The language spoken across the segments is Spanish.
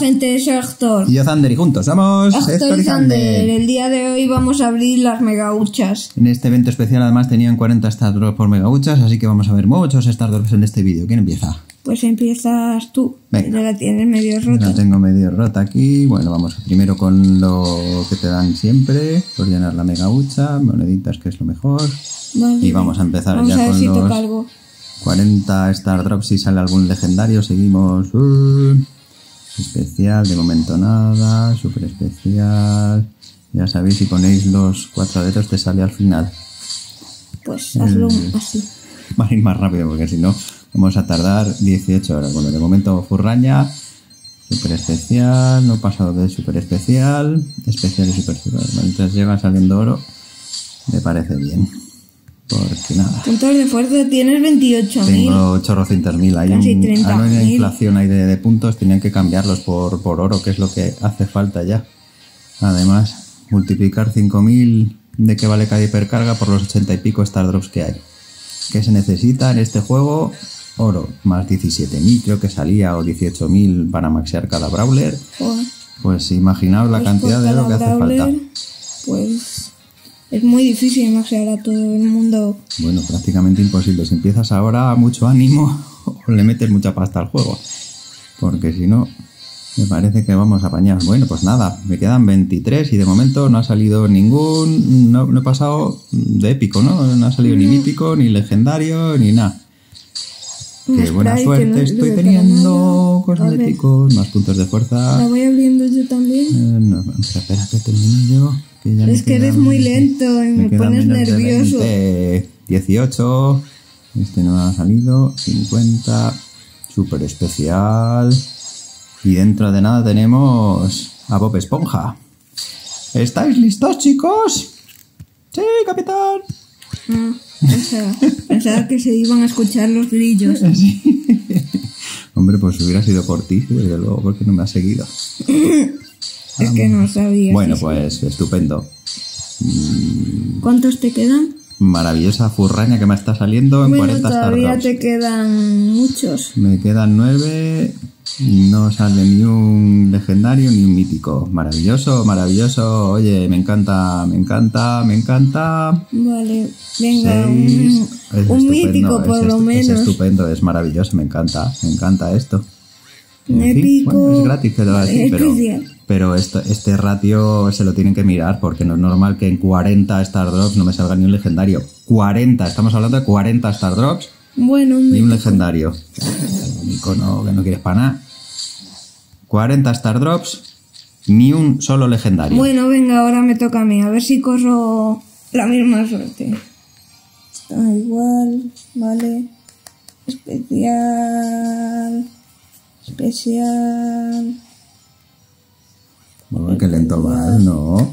gente, soy Actor. Y yo Zander, y juntos somos Actor y Zander. El día de hoy vamos a abrir las megauchas. En este evento especial además tenían 40 Stardrops por megauchas, así que vamos a ver muchos Stardrops en este vídeo. ¿Quién empieza? Pues empiezas tú. Venga. Ya la tienes medio rota. La tengo medio rota aquí. Bueno, vamos primero con lo que te dan siempre, por llenar la megaucha, moneditas, que es lo mejor. Vale. Y vamos a empezar vamos ya a ver con si los toca algo. 40 Stardrops. Si sale algún legendario, seguimos. Especial, de momento nada. Super especial. Ya sabéis, si ponéis los 4 dedos te sale al final. Pues hazlo así. Va a ir más rápido porque si no vamos a tardar 18 horas. Bueno, de momento furraña, super especial, no he pasado de super especial, especial y super especial. Mientras llega saliendo oro, me parece bien. Porque nada. Puntos de fuerza tienes 28.000. Tengo 800.000. Hay Casi 30.000. una inflación ahí de puntos, tenían que cambiarlos por oro, que es lo que hace falta ya. Además, multiplicar 5.000 de que vale cada hipercarga por los 80 y pico Stardrops que hay. ¿Qué se necesita en este juego? Oro, más 17.000 creo que salía, o 18.000 para maxear cada Brawler. Joder. Pues imaginaos la Pues cantidad por de oro que cada hace falta. Brawler, pues es muy difícil maxear a todo el mundo. Bueno, prácticamente imposible. Si empiezas ahora, mucho ánimo o le metes mucha pasta al juego. Porque si no, me parece que vamos a apañar. Bueno, pues nada, me quedan 23 y de momento no ha salido ningún... No he pasado de épico, ¿no? No ha salido ni mítico, ni legendario, ni nada. Qué buena suerte estoy teniendo. Cosas de picos, más puntos de fuerza. La voy abriendo yo también. No, espera que termine yo. Que ya Es que eres muy lento y me pones nervioso. 18. Este no ha salido. 50. Súper especial. Y dentro de nada tenemos a Bob Esponja. ¿Estáis listos, chicos? Sí, capitán. Pensaba que se iban a escuchar los grillos. Sí. Hombre, pues hubiera sido por ti, desde luego, porque no me has seguido. Es que no sabía. Bueno, pues estupendo. ¿Cuántos te quedan? Maravillosa furraña que me está saliendo en bueno, 40 todavía Stardrops. te quedan muchos. Me quedan 9. No sale ni un legendario ni un mítico. Maravilloso, maravilloso. Oye, me encanta, me encanta, me encanta. Vale, venga, 6. un mítico por lo menos. Es estupendo, es maravilloso, me encanta esto. Un En fin, épico. bueno, es gratis, te lo voy a decir, Especial. pero este ratio se lo tienen que mirar porque no es normal que en 40 Stardrops no me salga ni un legendario. 40, estamos hablando de 40 Stardrops. Bueno, Ni un legendario. Un icono que no quieres para nada. 40 Stardrops, ni un solo legendario. Bueno, venga, ahora me toca a mí. A ver si corro la misma suerte. Está igual, vale. Especial. Especial. Bueno, qué lento vas, ¿no?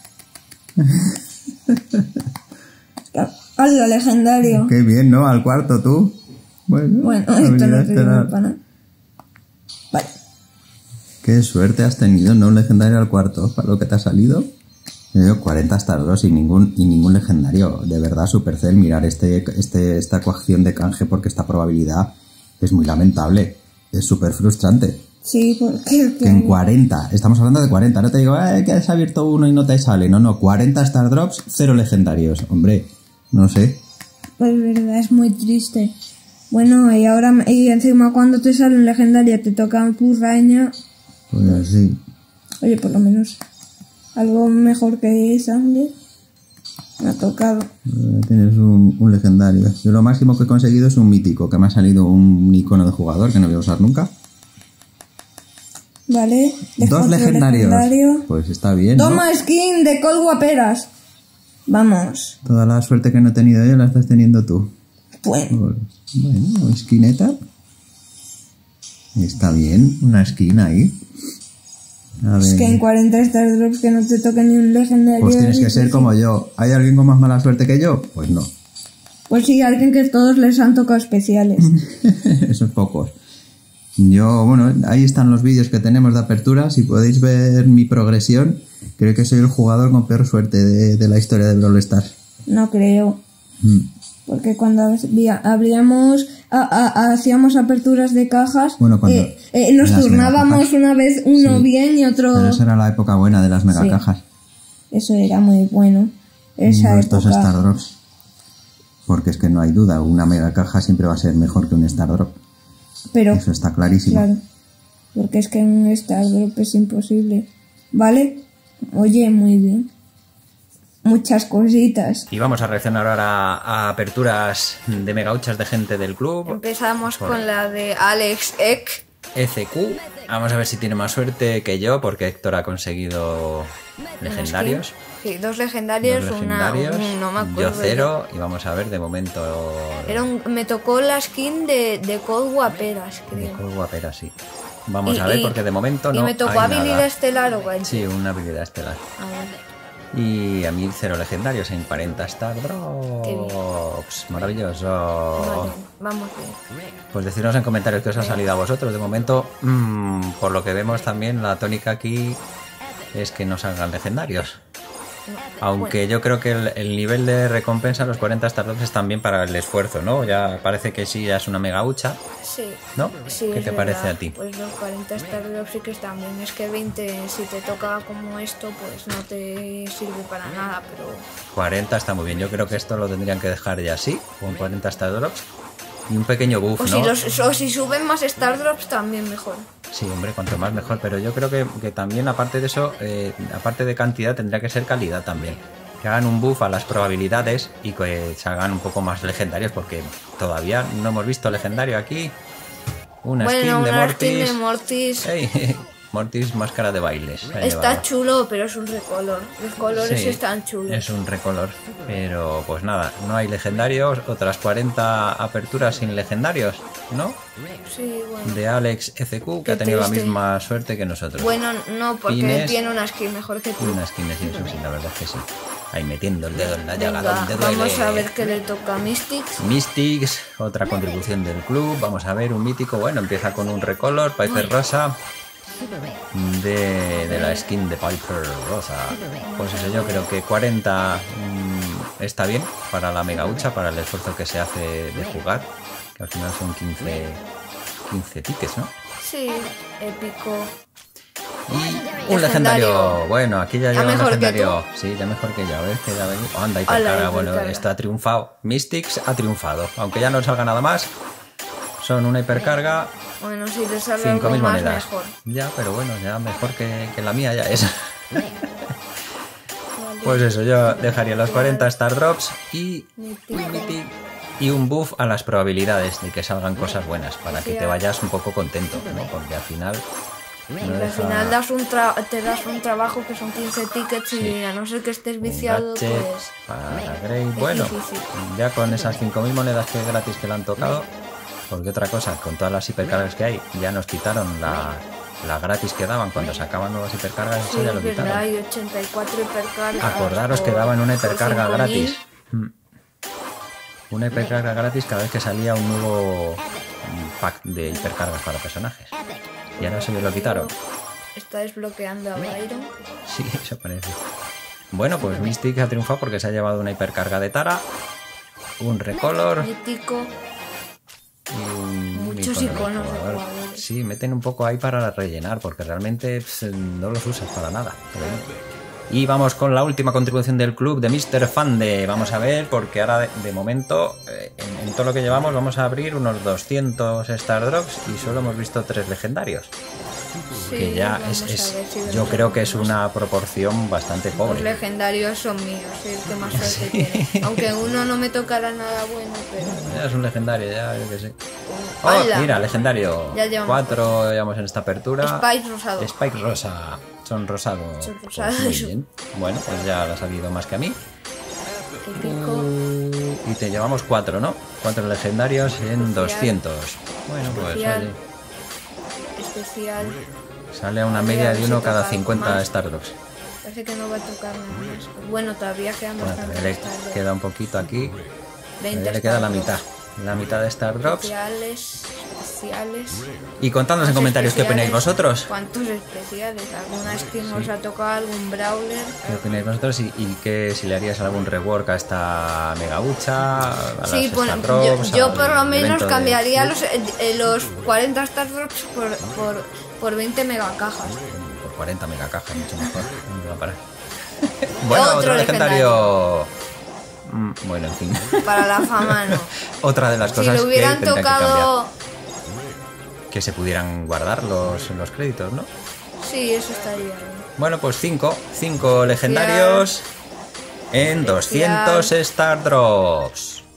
Algo legendario. Qué bien, ¿no? Al cuarto tú. Bueno, Esto no te sirve para nada. Vale. Qué suerte has tenido, ¿no? Un legendario al cuarto, para lo que te ha salido. 40 Stardrops y ningún legendario. De verdad, Supercell, mirar esta coacción de canje porque esta probabilidad es muy lamentable. Es súper frustrante. Sí, porque... Que en 40, estamos hablando de 40. No te digo, que has abierto uno y no te sale. No, 40 Stardrops, 0 legendarios. Hombre, no sé. Pues verdad, es muy triste. Bueno, y encima cuando te sale un legendario te toca un furraña. Pues así. Oye, por lo menos algo mejor que Sander me ha tocado. Tienes un legendario. Yo lo máximo que he conseguido es un mítico, que me ha salido un icono de jugador que no voy a usar nunca. Vale. 2 legendarios. Pues está bien, ¿no? Toma skin de Cold Guaperas. Vamos. Toda la suerte que no he tenido yo la estás teniendo tú. Bueno, Skineta. Está bien, una skin ahí. A ver. es que en 40 Stardrops que no te toque ni un legendario. Pues tienes que ser como yo. ¿Hay alguien con más mala suerte que yo? Pues no. Pues sí, alguien que todos les han tocado especiales. Esos pocos. Yo, bueno, ahí están los vídeos que tenemos de apertura. Si podéis ver mi progresión, creo que soy el jugador con peor suerte de la historia de Brawl Stars. No creo. Porque cuando abríamos hacíamos aperturas de cajas. Bueno, cuando nos las turnábamos megacajas. una vez uno Sí, bien y otro... Pero esa era la época buena de las megacajas. Eso era muy bueno. Esa No estos época. Star Drops. Porque es que no hay duda, una megacaja siempre va a ser mejor que un Star Drop. Pero, Eso está clarísimo. claro, porque es que en un Star Drop es imposible. ¿Vale? Oye, muy bien. Muchas cositas. Y vamos a reaccionar ahora a aperturas de megauchas de gente del club. Empezamos Por- con la de Alex Eck. ECQ. Vamos a ver si tiene más suerte que yo, porque Héctor ha conseguido legendarios. Sí, dos legendarios, Dos legendarios. no me Yo acuerdo. 0. Y vamos a ver de momento. Me tocó la skin de Cold Guaperas, creo. Mejor guapera, sí. Vamos a ver, porque de momento no. Y me tocó hay habilidad nada. estelar o guay. Sí, una habilidad estelar. Ah, vale. Y a mí 0 legendarios en 40 Star Qué bien. Drops. Maravilloso. Vale, vamos bien. Pues decidnos en comentarios qué os ha salido a vosotros. De momento, por lo que vemos también, la tónica aquí es que no salgan legendarios. Aunque yo creo que el nivel de recompensa, los 40 Star Drops, es también para el esfuerzo, ¿no? Ya parece que sí, ya es una mega hucha, Sí. ¿no? Sí, ¿Qué es te parece verdad. a ti? Pues los 40 Star Drops sí que están bien. Es que 20, si te toca como esto, pues no te sirve para nada, pero... 40 está muy bien. Yo creo que esto lo tendrían que dejar ya así, con 40 Star Drops. Y un pequeño buff, ¿no? O si suben más Star Drops, también mejor. Sí, hombre, cuanto más mejor, pero yo creo que también aparte de eso, aparte de cantidad, tendría que ser calidad también. Que hagan un buff a las probabilidades y que se hagan un poco más legendarios, porque todavía no hemos visto legendario aquí. Una skin de una skin Mortis. de Mortis Ey, Mortis, máscara de bailes. se ha está llevado. chulo, pero es un recolor. Los colores Sí, están chulos. es un recolor, pero pues nada, no hay legendarios, otras 40 aperturas sin legendarios, ¿no? Sí, bueno. De Alex ECQ, que Qué ha tenido la triste. misma suerte que nosotros. Bueno, no, porque Pines. tiene una skin mejor que tú. Y unas skins, eso sí, la verdad es que sí. Ahí metiendo el dedo en la llaga Venga, donde duele. vamos a ver qué le toca a Mystics. Mystics, otra contribución del club. Vamos a ver un mítico. Bueno, empieza con un recolor, Piper Rosa. De la skin de Piper Rosa. Pues eso, yo creo que 40 está bien para la mega hucha, para el esfuerzo que se hace de jugar. Que al final son 15 tickets, ¿no? Sí, épico. Y un legendario. Bueno, aquí ya Ya lleva un mejor que legendario. Sí, ya mejor que ya. ¿Ves? Que ya ven. Anda, Hola, hipercarga. Bueno, hipercarga. esto ha triunfado. Mystics ha triunfado. Aunque ya no salga nada más. Son una hipercarga. Bueno, si le sale algo 5.000 más, monedas. mejor. Ya, pero bueno, ya mejor que la mía ya es. Pues eso, yo dejaría los 40 Star Drops y un Mythic y un buff a las probabilidades de que salgan cosas buenas, para que te vayas un poco contento, ¿no? Porque al final... no Al deja- final te das un trabajo que son 15 tickets y a no ser que estés viciado, Gadget pues... para Grey. Bueno, difícil. ya con esas 5.000 monedas que gratis que le han tocado, porque otra cosa, con todas las hipercargas que hay, ya nos quitaron la gratis que daban cuando sacaban nuevas hipercargas, Sí, eso ya lo es verdad, quitaron. hay 84 hipercargas. Acordaros que por- daban una por hipercarga 5.000. gratis. Una hipercarga gratis cada vez que salía un nuevo pack de hipercargas para personajes. Y ahora se lo quitaron. Está desbloqueando a Byron. Sí, eso parece. Bueno, pues Mystic ha triunfado porque se ha llevado una hipercarga de Tara, un recolor Mítico. y un Muchos icono iconos de jugador. jugadores. Sí, meten un poco ahí para rellenar porque realmente no los usas para nada. Pero bueno. Y vamos con la última contribución del club de Mr. Fande. Vamos a ver, porque ahora de momento, en todo lo que llevamos, vamos a abrir unos 200 Star Drops y solo hemos visto 3 legendarios. Sí, Que ya vamos a ver si yo vemos creo que es algunos. una proporción bastante Los pobre. legendarios son míos, el que más suerte tiene. Aunque uno no me tocará nada bueno, pero... Ya es un legendario, ya, yo que sé. Oh, ¡Hala! mira, legendario. Ya llevamos 4 llevamos en esta apertura. Spike rosado. Spike rosa. Son rosados. Son Pues rosados. muy bien. Bueno, pues ya lo ha salido más que a mí. Épico. Y te llevamos 4, ¿no? 4 legendarios en 200. Bueno, pues Especial. oye, Especial. sale a una A ver, media a ver de si uno cada toca 50 más. Stardrops. Parece que no va a tocar nada más. Bueno, todavía quedan Bueno, bastantes. todavía le Stardust. queda un poquito aquí. 20 Todavía le queda la Stardust. mitad. la mitad de Star Drops. Especiales. Y contadnos en comentarios qué opináis vosotros. ¿Cuántos especiales? ¿Alguna skin os ha tocado? ¿Algún brawler? ¿Qué opináis vosotros? Y que si le haríais algún rework a esta Mega Hucha, a las Sí, bueno, Star Drops, yo al por lo menos evento de cambiaría Club. los 40 Star Drops por 20 megacajas. Por 40 megacajas, mucho mejor. ¿Dónde va a parar? Bueno, Otro otro legendario. Bueno, en fin. Para la fama, no. Otra de las Si cosas le hubieran que tendrían tocado... que se pudieran guardar los créditos, ¿no? Sí, eso estaría bien. Bueno, pues 5 legendarios en 200 Star Drops.